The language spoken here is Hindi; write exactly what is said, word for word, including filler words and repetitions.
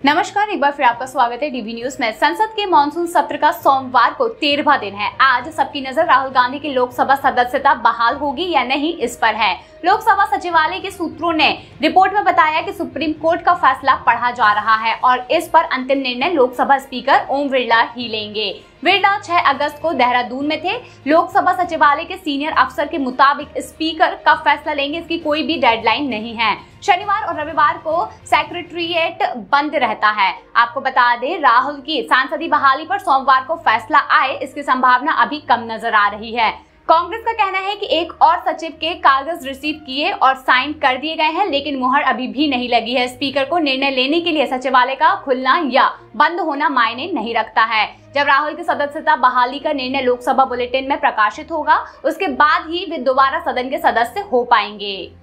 नमस्कार, एक बार फिर आपका स्वागत है डीबी न्यूज में। संसद के मानसून सत्र का सोमवार को तेरहवां दिन है। आज सबकी नजर राहुल गांधी की लोकसभा सदस्यता बहाल होगी या नहीं इस पर है। लोकसभा सचिवालय के सूत्रों ने रिपोर्ट में बताया कि सुप्रीम कोर्ट का फैसला पढ़ा जा रहा है और इस पर अंतिम निर्णय लोकसभा स्पीकर ओम बिरला ही लेंगे। बिरला छह अगस्त को देहरादून में थे। लोकसभा सचिवालय के सीनियर अफसर के मुताबिक स्पीकर कब फैसला लेंगे इसकी कोई भी डेडलाइन नहीं है। शनिवार और रविवार को सेक्रेटेरिएट बंद रहता है। आपको बता दें, राहुल की सांसदीय बहाली पर सोमवार को फैसला आए इसकी संभावना अभी कम नजर आ रही है। कांग्रेस का कहना है कि एक और सचिव के कागज रिसीव किए और साइन कर दिए गए हैं, लेकिन मुहर अभी भी नहीं लगी है। स्पीकर को निर्णय लेने के लिए सचिवालय का खुलना या बंद होना मायने नहीं रखता है। जब राहुल की सदस्यता बहाली का निर्णय लोकसभा बुलेटिन में प्रकाशित होगा, उसके बाद ही वे दोबारा सदन के सदस्य हो पाएंगे।